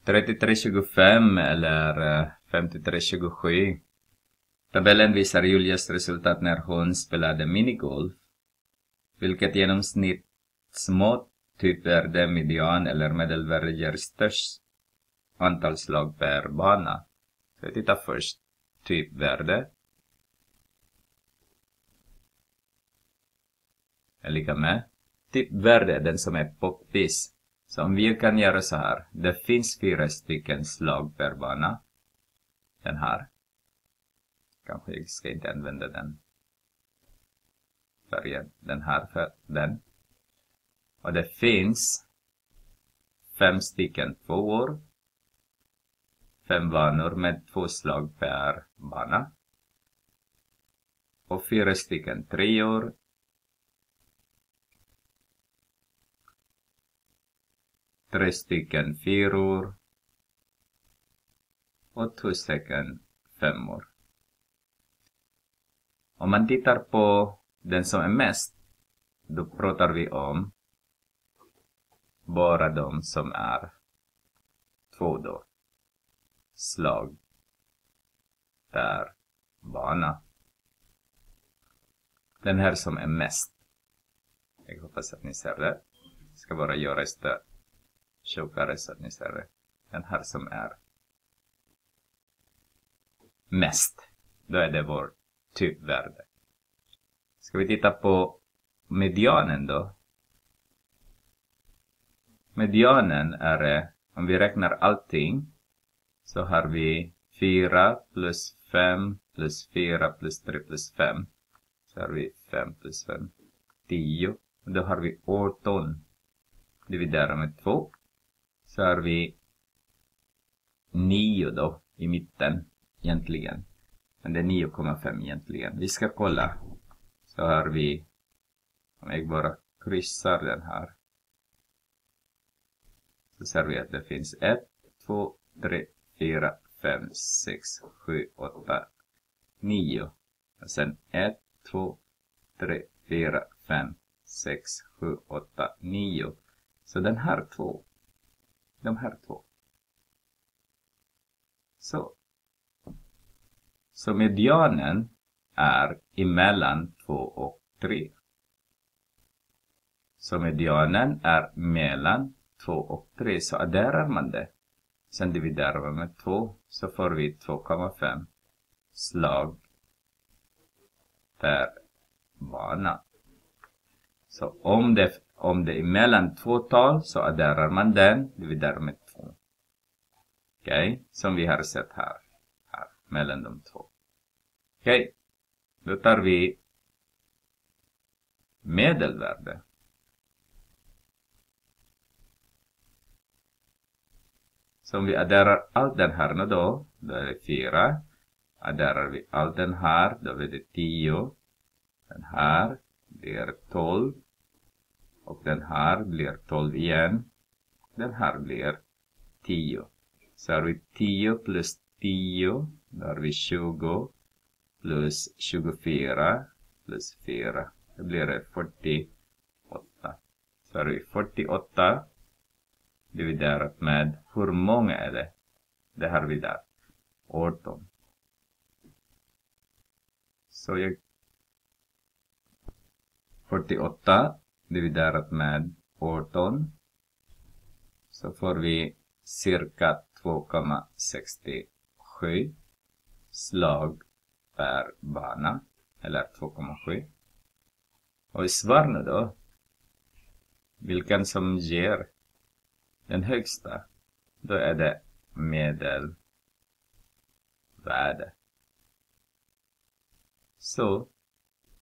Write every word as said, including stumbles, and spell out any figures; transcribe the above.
trettiotre tjugofem eller femtiotre tjugosju. Tabellen visar Julias resultat när hon spelade minigolf, vilket genomsnittsmått, typvärde, median eller medelvärde ger störst antal slag per bana. Så jag tittar först typvärde är lika med typvärde är den som är poppis. Så om vi kan göra så här, det finns fyra stycken slag per bana. Den här. Kanske jag ska inte använda den färgen. Den här för den. Och det finns fem stycken tvåor. Fem banor med två slag per bana. Och fyra stycken treor. Tre stycken fyror. Och två stycken femmor. Om man tittar på den som är mest, då pratar vi om bara de som är två då. Slag per bana. Den här som är mest. Jag hoppas att ni ser det. Jag ska bara göra det tjockare så att ni ser det. Den här som är mest. Då är det vår typvärde. Ska vi titta på medianen då? Medianen är, om vi räknar allting, så har vi fyra plus fem plus fyra plus tre plus fem. Så har vi fem plus fem, tio. Och då har vi arton. Dividerar med två. Så har vi nio då i mitten egentligen. Men det är nio komma fem egentligen. Vi ska kolla. Så har vi, om jag bara kryssar den här. Så ser vi att det finns ett, två, tre, fyra, fem, sex, sju, åtta, nio. Och sen ett, två, tre, fyra, fem, sex, sju, åtta, nio. Så den här två. De här två. Så. Så medianen är emellan två och tre. Så medianen är mellan två och tre. Så adderar man det. Sen dividerar man med två. Så får vi två komma fem slag per bana. Så om det, om det är mellan två tal så adderar man den. Dividerar med två. Okej. Okay? Som vi har sett här. Här. Mellan de två. Okej. Okay. Då tar vi medelvärde. Så om vi adderar allt den här nu då. Då är det fyra. Adderar vi allt den här. Då blir det tio. Den här blir tolv. Och den här blir tolv igen. Den här blir tio. Så har vi tio plus tio. Då har vi tjugo. Plus tjugofyra. Plus fyra. Det blir fyrtioåtta. Så har vi fyrtioåtta. Dividerat med, hur många är det? Det har vi där. arton. Så jag... fyrtioåtta. Dividerat med arton. Så får vi cirka två komma sextiosju slag per bana. Eller två komma sju. Och i svar nu då. Vilken som ger den högsta. Då är det medelvärde. Så